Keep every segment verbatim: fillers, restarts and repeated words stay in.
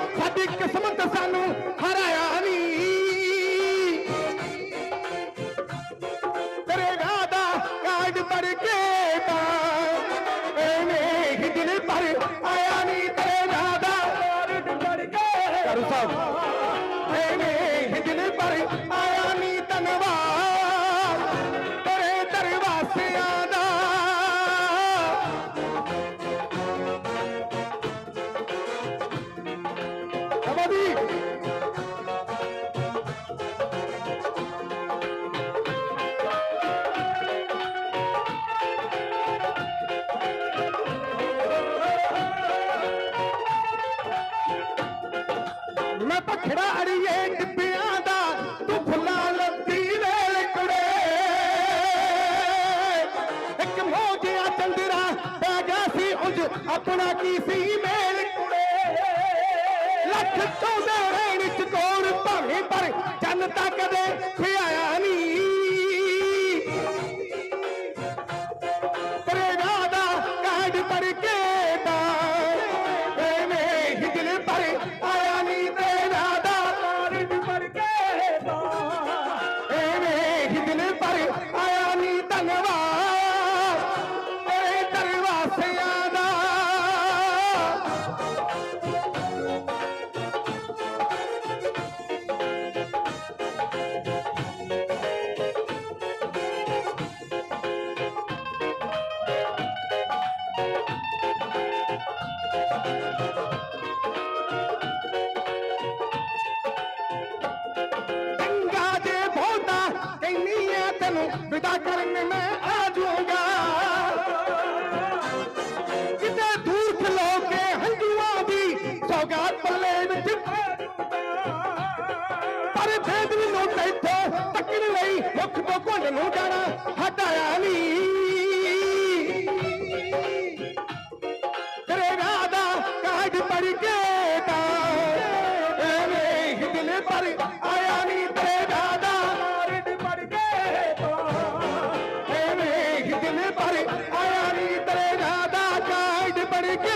साडी किस्मत सानू हराया नी तेरे वादा कार्ड पढ़ के ही दिल पर आया नी तेरे वादा कार्ड पढ़ के करू साहब ही दिल पर आया नी धन्यवाद तेरे दरवाजे आदा मैं पखड़ा अड़िए डिब्बियां दा तू फुला लत्ती वेल कुड़े एक मौजिया चंदरा पै गया सी उंज अपना की सी मेल कुड़े लख चौदह रैन चकोर भावे पर जनता कदे खियाया नी तेरे वादा कार्ड पढ़ के दिल पर आया नी विदा करने में आ जाऊंगा कितने दूर खलो के हंजुआ भी सौगात पले पर भेद भी नोट इत्थे तकन लई मुख तो घुंड नूं जाना हटाया नी तेरे वादा कार्ड पढ़ के दिल पर आया नी तेरे वादा दिल पर आया नी तेरे वादा कार्ड पढ़ के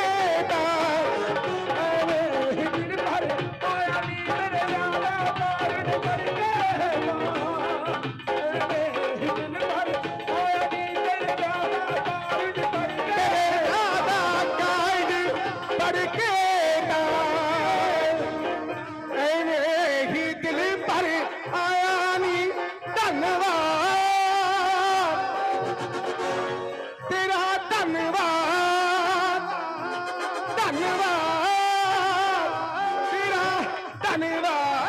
दिल पर आया नी तेरे वादा कार्ड पढ़ के दिल पर आया नी तेरे वादा कार्ड पढ़ के वादा कार्ड पढ़ के ही दिल पर आया नी धन्यवाद धन्यवाद धन्यवाद तेरा धन्यवाद।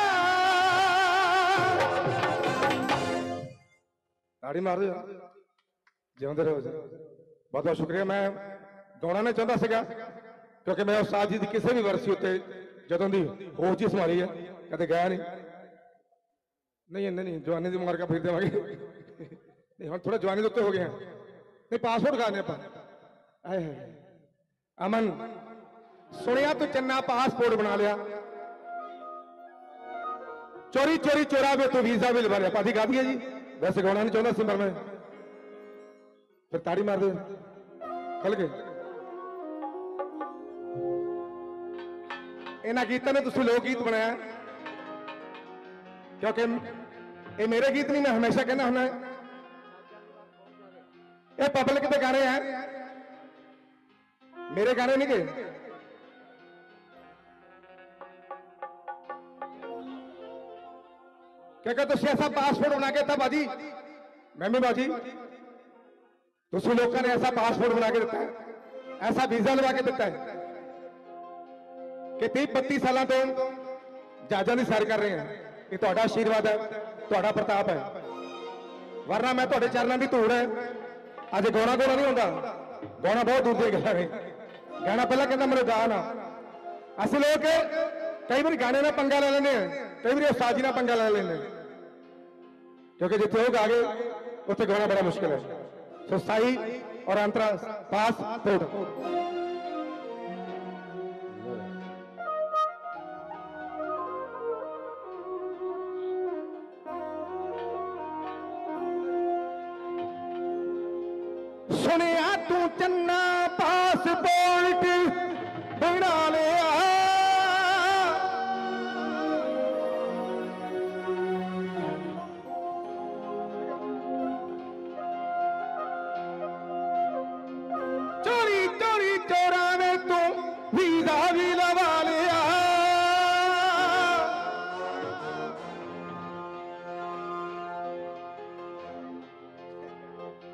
ताड़ी मार दो जिਉਂਦੇ ਰਹੋ जी बहुत बहुत शुक्रिया। मैं गाना नहीं चाहता सीगा क्योंकि मैं उस्ताद जी की किसी भी वरसी उत्ते जदों दी होश जी संभाली है कदे गया नहीं नहीं इन्ने नहीं जवानी की मुबारक फिर देवांगे नहीं हम थोड़ा जवानी के उत्ते हो गए हैं नहीं पासपोर्ट खाने आए है अमन सुनिया तू चन्ना पासपोर्ट बना लिया चोरी चोरी चोरा भी तू वीजा भी लगा लिया पाती गा दिया जी वैसे गाना नहीं चाहता सिमर में फिर ताड़ी मार दे खल के इन्होंने गीतों ने तुम लोक गीत बनाया क्योंकि ये मेरे गीत नहीं मैं हमेशा कहना होना ये पब्लिक के गाने हैं मेरे गाने नहीं गए क्योंकि तुम ऐसा पासपोर्ट बना के था बाजी मैं भी बाजी तुम लोगों ने ऐसा पासपोर्ट बना के दिता है ऐसा वीजा लगा के दिता है कि तीस बत्तीस साल तो जहाजा की सैर कर रहे हैं ये तुहाडा आशीर्वाद है तुहाडा प्रताप है वरना मैं तुहाडे चरणों की धूड़ है अज गाना गोना नहीं होता गाना बहुत दूर दी गल है गाना पहला कहता मेरे गान आ अस लोग कई बार गाने ना पंगा ले लेने कई बार उस्ताद जी ना पंगा ले लेने क्योंकि जिथे वो गा गए उत्थे गाना बड़ा मुश्किल है। सो साई और अंतरा पासपोर्ट